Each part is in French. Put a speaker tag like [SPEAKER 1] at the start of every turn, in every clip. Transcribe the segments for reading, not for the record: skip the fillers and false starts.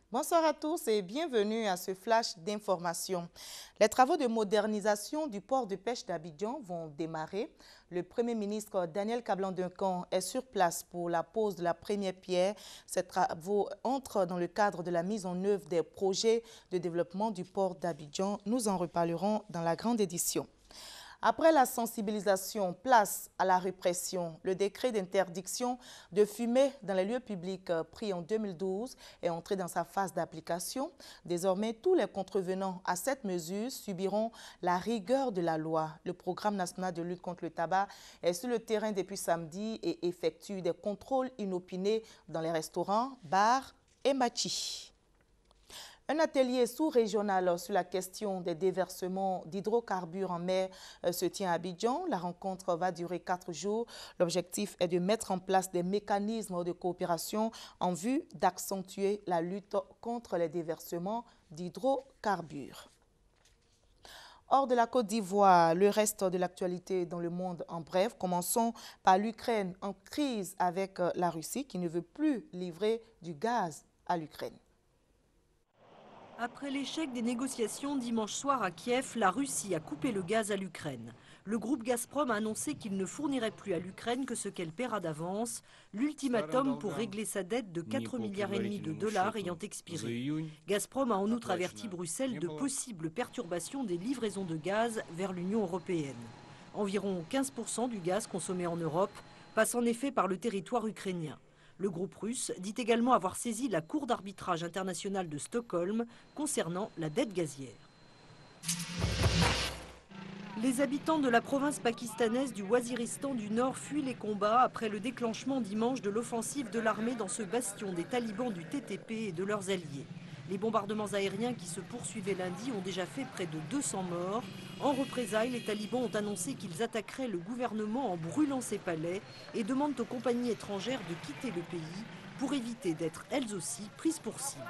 [SPEAKER 1] Bonsoir à tous et bienvenue à ce flash d'information. Les travaux de modernisation du port de pêche d'Abidjan vont démarrer. Le Premier ministre Daniel Kablan-Duncan est sur place pour la pose de la première pierre. Ces travaux entrent dans le cadre de la mise en œuvre des projets de développement du port d'Abidjan. Nous en reparlerons dans la grande édition. Après la sensibilisation, place à la répression. Le décret d'interdiction de fumer dans les lieux publics pris en 2012 est entré dans sa phase d'application. Désormais, tous les contrevenants à cette mesure subiront la rigueur de la loi. Le programme national de lutte contre le tabac est sur le terrain depuis samedi et effectue des contrôles inopinés dans les restaurants, bars et machis. Un atelier sous-régional sur la question des déversements d'hydrocarbures en mer se tient à Abidjan. La rencontre va durer 4 jours. L'objectif est de mettre en place des mécanismes de coopération en vue d'accentuer la lutte contre les déversements d'hydrocarbures. Hors de la Côte d'Ivoire, le reste de l'actualité dans le monde en bref. Commençons par l'Ukraine en crise avec la Russie qui ne veut plus livrer du gaz à l'Ukraine.
[SPEAKER 2] Après l'échec des négociations dimanche soir à Kiev, la Russie a coupé le gaz à l'Ukraine. Le groupe Gazprom a annoncé qu'il ne fournirait plus à l'Ukraine que ce qu'elle paiera d'avance, l'ultimatum pour régler sa dette de 4,5 milliards de dollars ayant expiré. Gazprom a en outre averti Bruxelles de possibles perturbations des livraisons de gaz vers l'Union européenne. Environ 15% du gaz consommé en Europe passe en effet par le territoire ukrainien. Le groupe russe dit également avoir saisi la Cour d'arbitrage internationale de Stockholm concernant la dette gazière. Les habitants de la province pakistanaise du Waziristan du Nord fuient les combats après le déclenchement dimanche de l'offensive de l'armée dans ce bastion des talibans du TTP et de leurs alliés. Les bombardements aériens qui se poursuivaient lundi ont déjà fait près de 200 morts. En représailles, les talibans ont annoncé qu'ils attaqueraient le gouvernement en brûlant ses palais et demandent aux compagnies étrangères de quitter le pays pour éviter d'être elles aussi prises pour cible.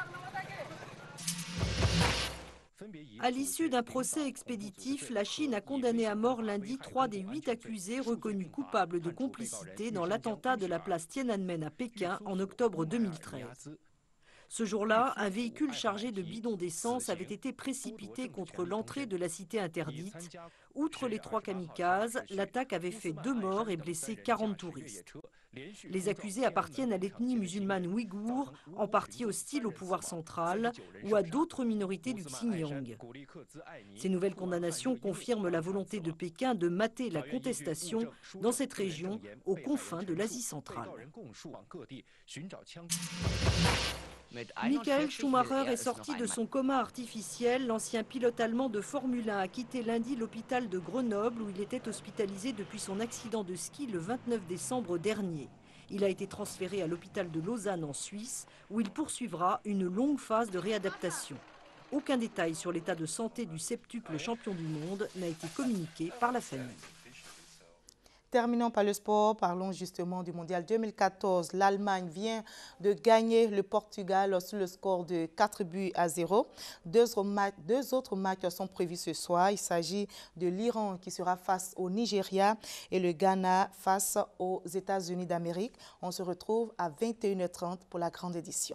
[SPEAKER 2] À l'issue d'un procès expéditif, la Chine a condamné à mort lundi 3 des 8 accusés reconnus coupables de complicité dans l'attentat de la place Tiananmen à Pékin en octobre 2013. Ce jour-là, un véhicule chargé de bidons d'essence avait été précipité contre l'entrée de la cité interdite. Outre les 3 kamikazes, l'attaque avait fait 2 morts et blessé 40 touristes. Les accusés appartiennent à l'ethnie musulmane ouïghour, en partie hostile au pouvoir central, ou à d'autres minorités du Xinjiang. Ces nouvelles condamnations confirment la volonté de Pékin de mater la contestation dans cette région aux confins de l'Asie centrale. Michael Schumacher est sorti de son coma artificiel. L'ancien pilote allemand de Formule 1 a quitté lundi l'hôpital de Grenoble où il était hospitalisé depuis son accident de ski le 29 décembre dernier. Il a été transféré à l'hôpital de Lausanne en Suisse où il poursuivra une longue phase de réadaptation. Aucun détail sur l'état de santé du septuple champion du monde n'a été communiqué par la famille.
[SPEAKER 1] Terminons par le sport, parlons justement du mondial 2014. L'Allemagne vient de gagner le Portugal sur le score de 4-0. Deux autres matchs sont prévus ce soir. Il s'agit de l'Iran qui sera face au Nigeria et le Ghana face aux États-Unis d'Amérique. On se retrouve à 21h30 pour la grande édition.